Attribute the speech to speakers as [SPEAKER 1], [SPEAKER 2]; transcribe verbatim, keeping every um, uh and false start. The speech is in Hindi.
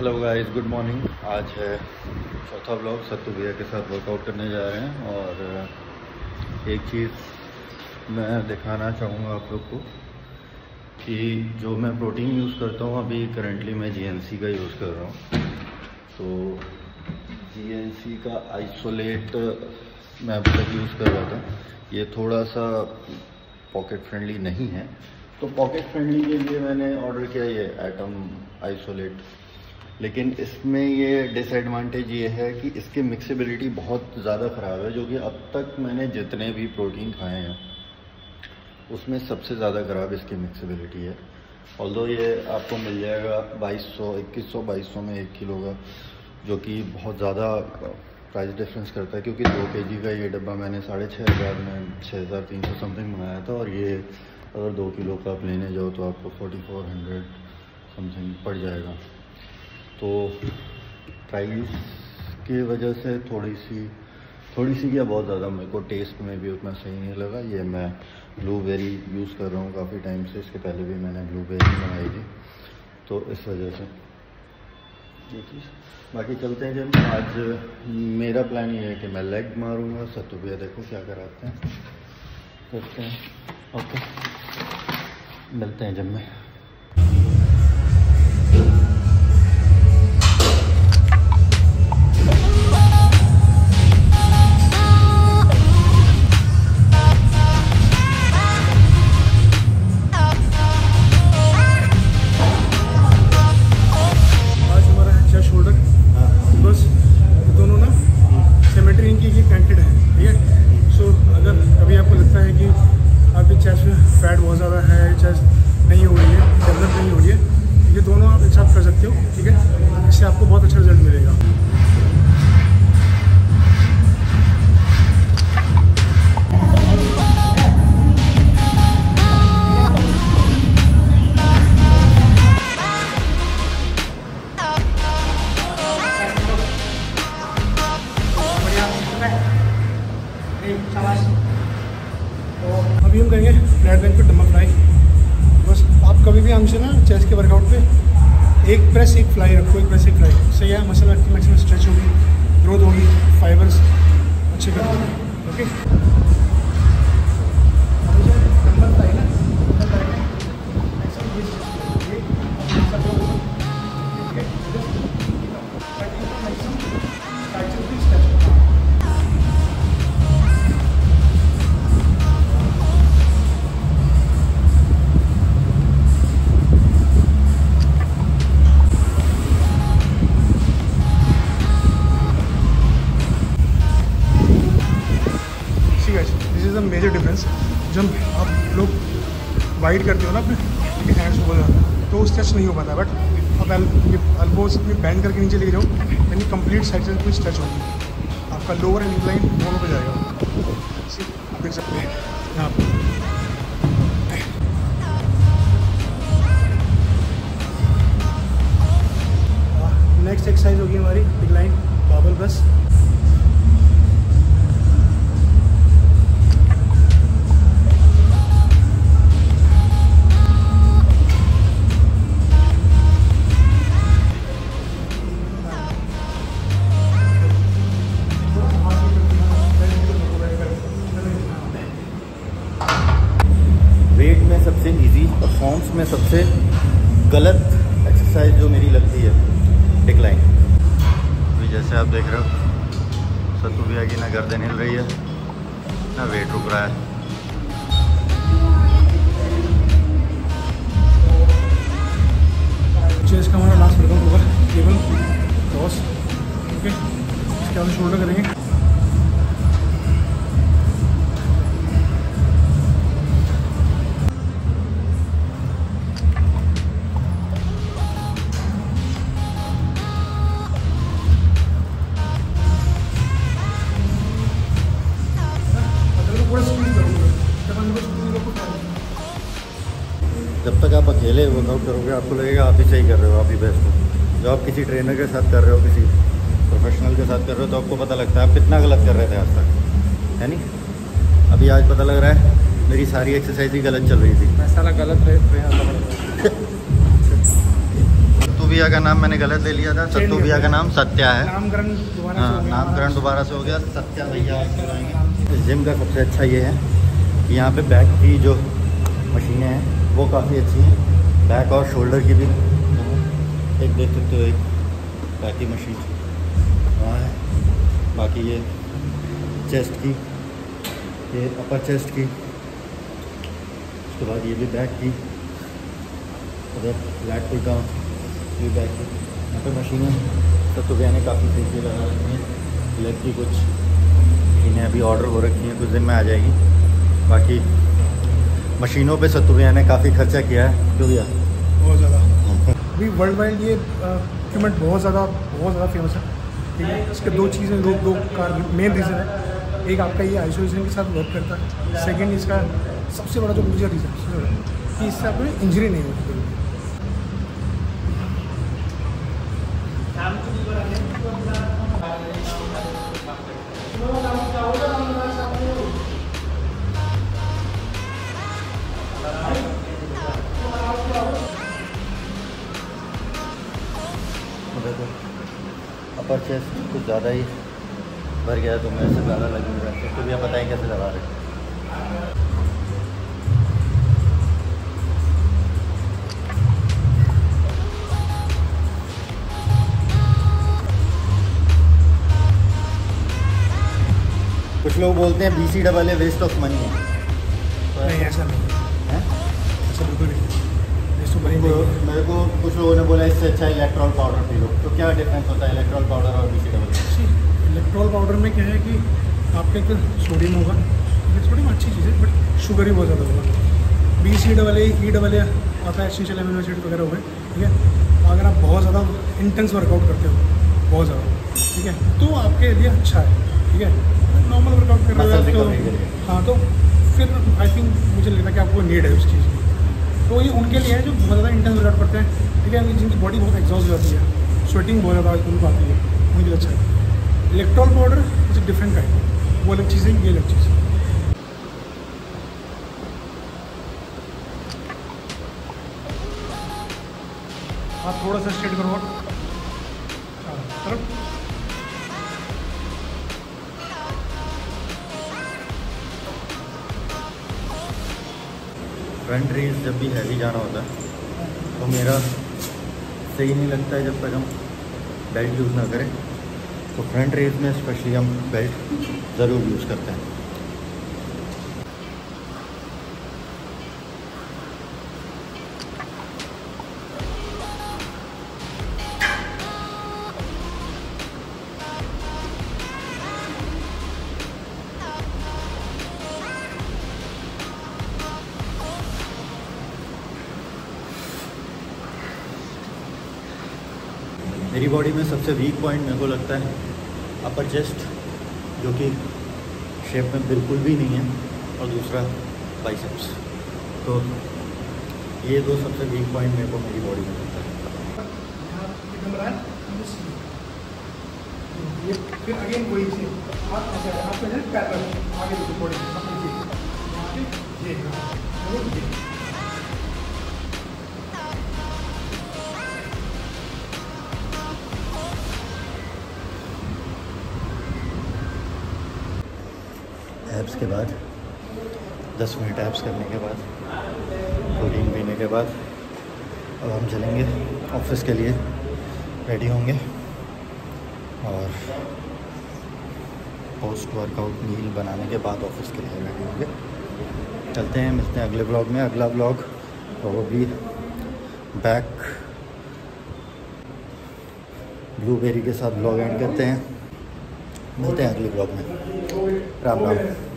[SPEAKER 1] Hello guys, good morning. आज है चौथा ब्लॉग। सत्तू भैया के साथ वर्कआउट करने जा रहे हैं और एक चीज़ मैं दिखाना चाहूँगा आप लोग को कि जो मैं प्रोटीन यूज़ करता हूँ, अभी करेंटली मैं जी एन सी का यूज़ कर रहा हूँ। तो जी एन सी का आइसोलेट मैं अब तक यूज़ कर रहा था। ये थोड़ा सा पॉकेट फ्रेंडली नहीं है, तो पॉकेट फ्रेंडली के लिए मैंने ऑर्डर किया ये एटम आइसोलेट। लेकिन इसमें ये डिसएडवांटेज ये है कि इसकी मिक्सेबिलिटी बहुत ज़्यादा ख़राब है। जो कि अब तक मैंने जितने भी प्रोटीन खाए हैं उसमें सबसे ज़्यादा ख़राब इसकी मिक्सेबिलिटी है। ऑल्दो ये आपको मिल जाएगा बाईस सौ इक्कीस सौ बाईस सौ में एक किलो का, जो कि बहुत ज़्यादा प्राइस डिफरेंस करता है। क्योंकि दो के जी का ये डब्बा मैंने साढ़े छः हज़ार में छः हज़ार तीन सौ समथिंग मंगाया था, और ये अगर दो किलो का आप लेने जाओ तो आपको फोर्टी फोर हंड्रेड समथिंग पड़ जाएगा। तो प्राइस की वजह से थोड़ी सी थोड़ी सी क्या बहुत ज़्यादा मेरे को टेस्ट में भी उतना सही नहीं लगा। ये मैं ब्लूबेरी यूज़ कर रहा हूँ काफ़ी टाइम से, इसके पहले भी मैंने ब्लूबेरी मंगाई थी, तो इस वजह से ये चीज़। बाकी चलते हैं जब। आज मेरा प्लान ये है कि मैं लेग मारूंगा। सत्तू भैया देखो क्या कराते हैं, करते हैं। ओके, मिलते हैं जब में।
[SPEAKER 2] फैट बहुत ज़्यादा है, चेस्ट नहीं हो रही है, डेवलप नहीं हो रही है, ये दोनों आप एक साथ कर सकते हो। ठीक है, इससे आपको बहुत अच्छा रिजल्ट मिलेगा। अभी हम करेंगे फ्लैट बेंच पे डम्बल फ्लाई। बस आप कभी भी हमसे ना चेस्ट के वर्कआउट पे एक प्रेस एक फ्लाई रखो, एक प्रेस एक फ्लाई। इससे यह मसल आपकी मैक्सिमम स्ट्रेच होगी, ग्रोथ होगी, फाइबर्स अच्छे करेंगे। ओके, डम्बल फ्लाई ना मेजर डिफरेंस। जब आप लोग वाइड करते हो ना अपने हैंड्स को बहुत ज़्यादा, तो स्ट्रेच नहीं हो पाता। बट आप एल्बोज अपनी बैंड करके नीचे लेके जाओ, यानी कंप्लीट साइड से पूरी स्ट्रेच होगी। आपका लोअर एंड इंक्लाइन दोनों पे जाएगा। आप देख सकते हैं यहाँ पर। नेक्स्ट एक्सरसाइज होगी हमारी इंक्लाइन बार्बल प्रेस।
[SPEAKER 1] सबसे इजी और फॉर्म्स में सबसे गलत एक्सरसाइज जो मेरी लगती है डिक्लाइन। तो जैसे आप देख रहे हो, सत्तू भैया की ना गर्दन हिल रही है ना वेट रुक रहा है।
[SPEAKER 2] चेस्ट का हमारा लास्ट वर्कआउट होगा केबल क्रॉस। ओके, इसके बाद शोल्डर करेंगे।
[SPEAKER 1] जब तक आप अकेले वर्कआउट करोगे आपको लगेगा आप ही सही कर रहे हो, आप ही बेस्ट हो। जो आप किसी ट्रेनर के साथ कर रहे हो, किसी प्रोफेशनल के साथ कर रहे हो, तो आपको पता लगता है आप कितना गलत कर रहे थे आज तक, है नहीं। अभी आज पता लग रहा है मेरी सारी एक्सरसाइज ही गलत चल रही थी।
[SPEAKER 2] मैं साला गलत रहे
[SPEAKER 1] भैया का नाम मैंने गलत ले लिया था। सत्तू भैया का नाम सत्या है।
[SPEAKER 2] नामकरण दोबारा
[SPEAKER 1] हाँ,
[SPEAKER 2] से हो गया।
[SPEAKER 1] नामकरण दोबारा से हो गया, सत्या भैया आपको आएंगे। इस जिम का सबसे अच्छा ये है कि यहाँ पे बैक की जो मशीनें हैं वो काफ़ी अच्छी हैं। बैक और शोल्डर की भी एक देख सकते हो, एक बैक की मशीन वहाँ है। बाकी ये चेस्ट की, ये अपर चेस्ट की, उसके बाद ये भी बैक की, उधर लैट पुल डाउन ये बैक की। यहाँ पर मशीनें सत्तू भैया ने काफ़ी सही लगा रखी हैं। लेग की कुछ मशीनें अभी ऑर्डर हो रखी हैं, कुछ दिन में आ जाएगी। बाकी मशीनों पे सत्तू भैया ने काफ़ी खर्चा किया है। क्यों भैया?
[SPEAKER 2] बहुत ज़्यादा। अभी वर्ल्ड वाइड ये इक्विपमेंट बहुत ज़्यादा बहुत ज़्यादा फेमस है। ठीक है, इसके दो चीज़ें दो दो का मेन रीज़न है। एक आपका ये आइसोलेशन के साथ वर्क करता है। सेकेंड इसका सबसे बड़ा जो मुझे रीज़न है कि इससे आपको इंजरी नहीं होती।
[SPEAKER 1] अपर चेस्ट कुछ ज़्यादा ही भर गया तो मेरे से ज़्यादा लग नहीं रहा है। तो भैया बताएं कैसे लगा रहे हैं? कुछ लोग बोलते हैं B C double A waste of money है।
[SPEAKER 2] नहीं, ऐसा नहीं
[SPEAKER 1] है,
[SPEAKER 2] ऐसा बिल्कुल नहीं। वेस्ट ऑफ मनी नहीं।
[SPEAKER 1] मेरे को कुछ लोगों ने बोला इससे अच्छा इलेक्ट्रॉल पाउडर पी लो। तो क्या डिफरेंस होता है इलेक्ट्रॉल पाउडर और B C double A?
[SPEAKER 2] Electral powder में क्या है कि आपके एक सोडियम होगा, सोडियम अच्छी चीज़ है बट शुगर ही बहुत ज़्यादा होगा। B C double A E double A आता है, एसेंशियल अमीनो एसिड वगैरह हो गए। ठीक है, अगर आप बहुत ज़्यादा इंटेंस वर्कआउट करते हो बहुत ज़्यादा, ठीक है, तो आपके लिए अच्छा है। ठीक है, नॉर्मल वर्कआउट कर रहे हो तो हाँ, तो फिर आई थिंक मुझे लगता है कि आपको नीड है उस चीज़ की। तो ये उनके लिए है जो बहुत ज़्यादा इंटेंस वर्कआउट करते हैं। ठीक है, जिनकी बॉडी बहुत एग्जॉस्ट हो जाती है, स्वेटिंग बहुत ज़्यादा उनको आती है, उनके लिए अच्छा है। Electral powder is a different kind, वो अलग चीज़ है, ये अलग चीज़ है। आप थोड़ा सा स्ट्रेट करो तरफ।
[SPEAKER 1] फ्रंट रेस जब भी हैवी जाना होता है तो मेरा सही नहीं लगता है जब तक हम बेल्ट यूज़ ना करें। तो फ्रंट रेस में स्पेशली हम बेल्ट ज़रूर यूज़ करते हैं। मेरी बॉडी में सबसे वीक पॉइंट मेरे को लगता है अपर चेस्ट, जो कि शेप में बिल्कुल भी नहीं है, और दूसरा बाइसेप्स। तो ये दो सबसे वीक पॉइंट मेरे को मेरी बॉडी में लगता है।
[SPEAKER 2] ये फिर अगेन वही से आप ऐसे आप पैरेलल आगे देखो बॉडी ये ये
[SPEAKER 1] एब्स के बाद दस मिनट एब्स करने के बाद प्रोटीन पीने के बाद अब हम चलेंगे ऑफिस के लिए, रेडी होंगे और पोस्ट वर्कआउट मील बनाने के बाद ऑफिस के लिए रेडी होंगे। चलते हैं, मिलते हैं अगले ब्लॉग में। अगला ब्लॉग प्रोबेबली बैक ब्लूबेरी के साथ ब्लॉग एंड करते हैं। मिलते हैं अगले ब्लॉग में। राम राम।